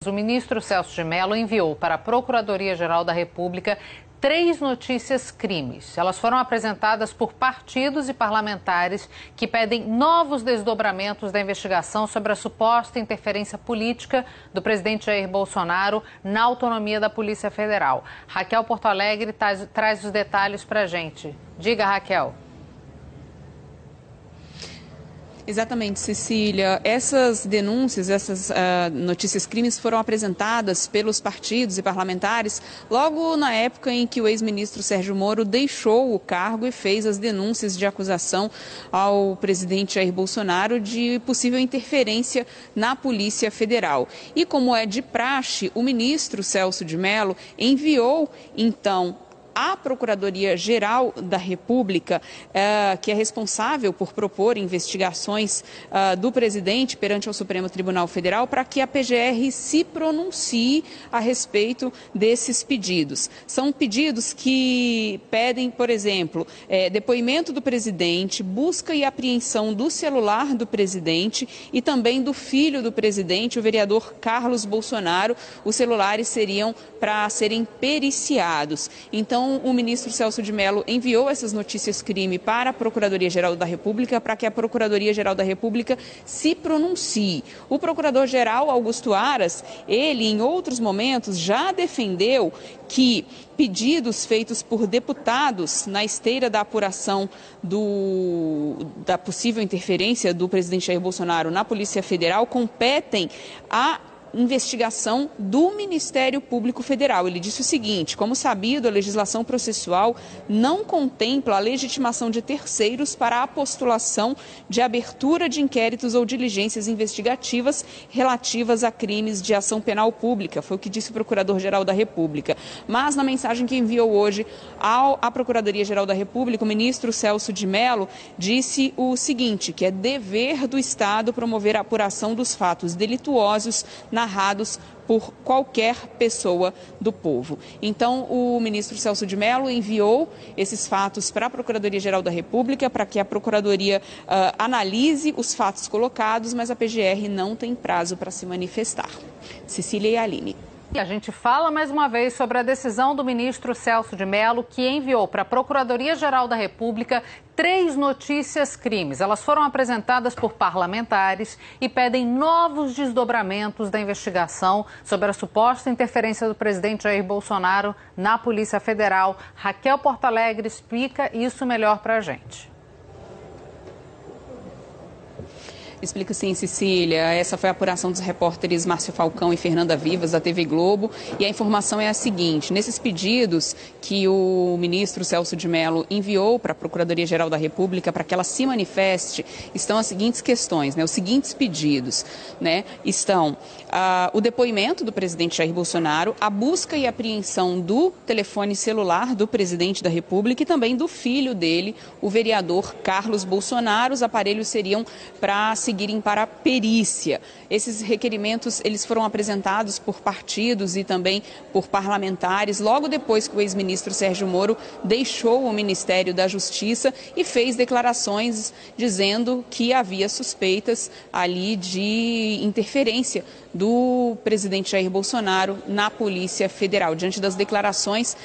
O ministro Celso de Mello enviou para a Procuradoria-Geral da República 3 notícias crimes. Elas foram apresentadas por partidos e parlamentares que pedem novos desdobramentos da investigação sobre a suposta interferência política do presidente Jair Bolsonaro na autonomia da Polícia Federal. Raquel Porto Alegre traz os detalhes para a gente. Diga, Raquel. Exatamente, Cecília. Essas denúncias, essas notícias crimes foram apresentadas pelos partidos e parlamentares logo na época em que o ex-ministro Sérgio Moro deixou o cargo e fez as denúncias de acusação ao presidente Jair Bolsonaro de possível interferência na Polícia Federal. E como é de praxe, o ministro Celso de Mello enviou, então, a Procuradoria-Geral da República, que é responsável por propor investigações do presidente perante o Supremo Tribunal Federal, para que a PGR se pronuncie a respeito desses pedidos. São pedidos que pedem, por exemplo, depoimento do presidente, busca e apreensão do celular do presidente e também do filho do presidente, o vereador Carlos Bolsonaro. Os celulares seriam para serem periciados. Então, o ministro Celso de Mello enviou essas notícias crime para a Procuradoria-Geral da República para que a Procuradoria-Geral da República se pronuncie. O procurador-geral Augusto Aras, ele em outros momentos já defendeu que pedidos feitos por deputados na esteira da apuração da possível interferência do presidente Jair Bolsonaro na Polícia Federal competem à investigação do Ministério Público Federal. Ele disse o seguinte: como sabido, a legislação processual não contempla a legitimação de terceiros para a postulação de abertura de inquéritos ou diligências investigativas relativas a crimes de ação penal pública. Foi o que disse o Procurador-Geral da República. Mas na mensagem que enviou hoje à Procuradoria-Geral da República, o ministro Celso de Mello disse o seguinte, que é dever do Estado promover a apuração dos fatos delituosos narrados por qualquer pessoa do povo. Então, o ministro Celso de Mello enviou esses fatos para a Procuradoria-Geral da República para que a Procuradoria analise os fatos colocados, mas a PGR não tem prazo para se manifestar. Cecília e Aline. A gente fala mais uma vez sobre a decisão do ministro Celso de Mello, que enviou para a Procuradoria-Geral da República 3 notícias crimes. Elas foram apresentadas por parlamentares e pedem novos desdobramentos da investigação sobre a suposta interferência do presidente Jair Bolsonaro na Polícia Federal. Raquel Porto Alegre explica isso melhor para a gente. Explica sim, Cecília. Essa foi a apuração dos repórteres Márcio Falcão e Fernanda Vivas, da TV Globo. E a informação é a seguinte: nesses pedidos que o ministro Celso de Mello enviou para a Procuradoria-Geral da República para que ela se manifeste, estão as seguintes questões, os seguintes pedidos. Estão o depoimento do presidente Jair Bolsonaro, a busca e apreensão do telefone celular do presidente da República e também do filho dele, o vereador Carlos Bolsonaro. Os aparelhos seriam para seguirem para a perícia. Esses requerimentos eles foram apresentados por partidos e também por parlamentares logo depois que o ex-ministro Sérgio Moro deixou o Ministério da Justiça e fez declarações dizendo que havia suspeitas ali de interferência do presidente Jair Bolsonaro na Polícia Federal. Diante das declarações,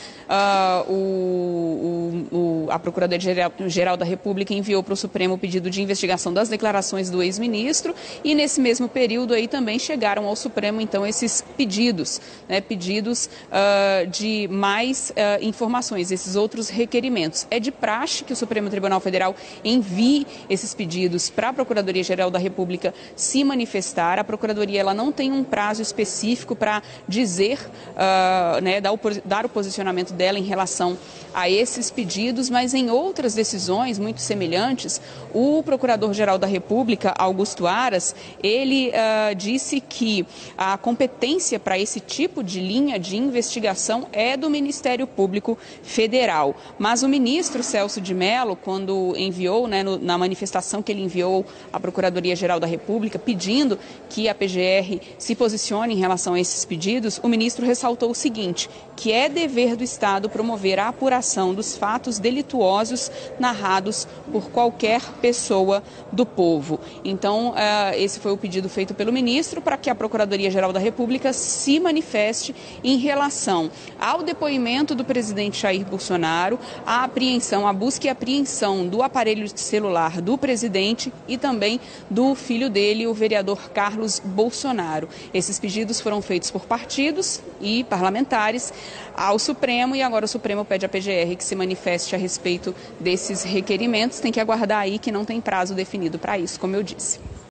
a Procuradoria-Geral da República enviou para o Supremo o pedido de investigação das declarações do ex-ministro e nesse mesmo período aí também chegaram ao Supremo então esses pedidos, pedidos de mais informações, esses outros requerimentos. É de praxe que o Supremo Tribunal Federal envie esses pedidos para a Procuradoria-Geral da República se manifestar. A Procuradoria ela não tem um prazo específico para dizer, dar o posicionamento dela em relação a esses pedidos, mas em outras decisões muito semelhantes, o Procurador-Geral da República, Augusto Aras, ele disse que a competência para esse tipo de linha de investigação é do Ministério Público Federal. Mas o ministro Celso de Mello, quando enviou, na manifestação que ele enviou à Procuradoria-Geral da República, pedindo que a PGR se posicione em relação a esses pedidos, o ministro ressaltou o seguinte, que é dever do Estado promover a apuração dos fatos delituosos narrados por qualquer pessoa do povo. Então, esse foi o pedido feito pelo ministro para que a Procuradoria-Geral da República se manifeste em relação ao depoimento do presidente Jair Bolsonaro, a apreensão, a busca e apreensão do aparelho celular do presidente e também do filho dele, o vereador Carlos Bolsonaro. Esses pedidos foram feitos por partidos e parlamentares ao Supremo e agora o Supremo pede à PGR que se manifeste a respeito desses requerimentos. Tem que aguardar aí que não tem prazo definido para isso, como eu disse.